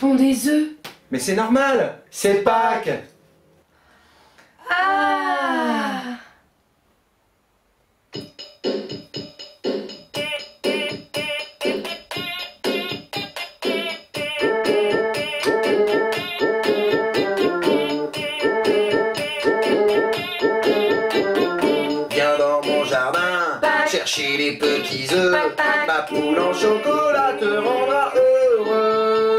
pond des œufs. Mais c'est normal, c'est Pâques. Ah! Viens dans mon jardin, chercher les petits œufs. Ma poule en chocolat te rendra heureux.